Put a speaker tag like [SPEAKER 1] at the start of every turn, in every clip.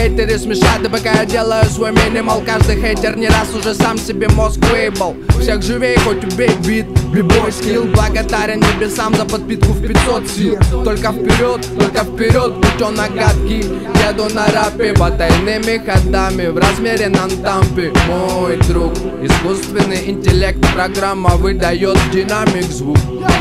[SPEAKER 1] хейтеры смешат, и пока я делаю свой минимал, каждый хейтер не раз уже сам себе мозг выебал. Всех живей, хоть убей бит, бибой скилл. Благодарен небесам за подпитку в 500 сил. Только вперед, путем гадкий. Еду на рапе потайными ходами в размеренном темпе. Мой друг, искусственный интеллект, программа выдает динамик звук.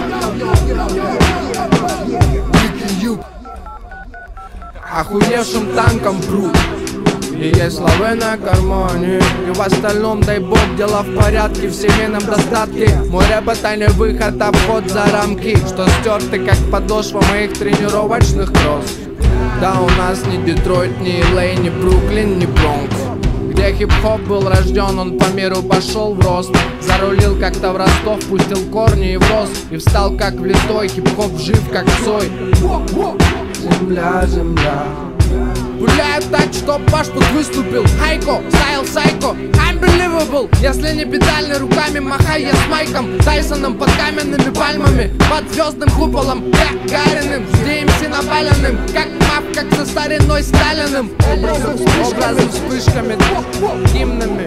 [SPEAKER 1] Охуевшим танком прут. И есть славы на кармане, и в остальном, дай бог, дела в порядке, в семейном достатке. Мой рэп — это не выход, а вход за рамки, что стерты, как подошва моих тренировочных кросс. Да, у нас ни Детройт, ни LA, ни Бруклин, ни Бронкс, где хип-хоп был рожден, он по миру пошел в рост. Зарулил как-то в Ростов, пустил корни и врос, и встал как влитой, хип-хоп жив как Цой. Земля, земля. Гуляю так, что пашпорт выступил. Хайко, стайл сайко, unbelievable. Если не педальной руками махай я с Майком Тайсоном под каменными пальмами, под звездным куполом Гагариным, с DMC напаленным, как мав, как со стариной Сталиным. Образом, вспышками, гимнами.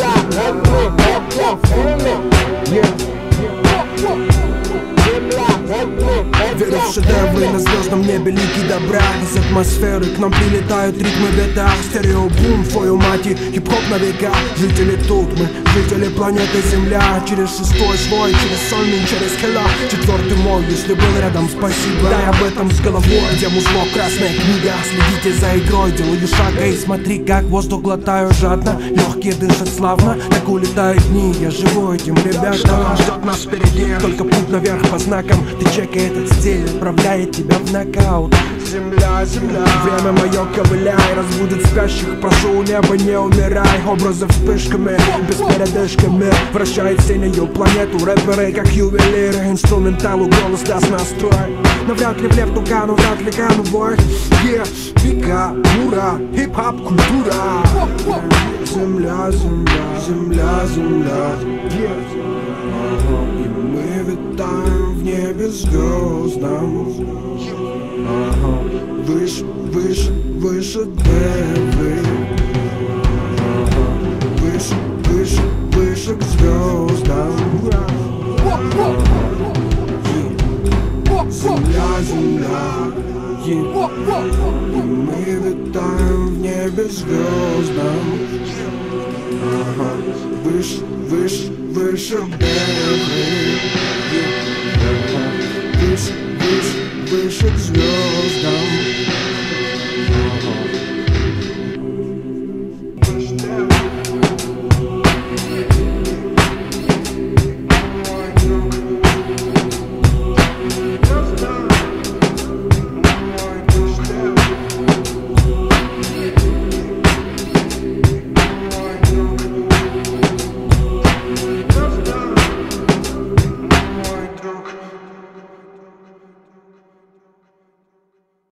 [SPEAKER 2] Верю в шедевры на звездном небе, лики добра. Из атмосферы к нам прилетают ритмы ветра. Стереобум, твою мать, и хип-хоп на века. Жители тут мы, жители планеты Земля. Через шестой слой, через сольный, через хела. Четвертый мой, если был рядом, спасибо. Дай об этом с головой, где музло, красная книга. Следите за игрой, делаю шаг, и смотри, как воздух глотаю жадно. Легкие дышат славно, так улетают дни. Я живу этим, ребята. Что ждет нас впереди? Только путь наверх по знакам. Ты чекай этот стиль, отправляет тебя в нокаут. Земля, земля, время мое ковыляй, разбудит спящих, прошу неба, не умирай. Образы вспышками, без передышками, вращает синюю планету. Рэперы как ювелиры, инструменталу голос даст настрой. Но вряд ли в лев тука, но вряд ли конвой. Века, ура, хип-хоп культура. Земля, земля, земля, земля. И мы витаем в небе звездам. Выше, выше, выше ДВ. Выше, выше, выше к звездам. Земля, земля. И мы витаем в небе звездам. Выше, выше, выше ДВ. Выше, выше, выше к звездам.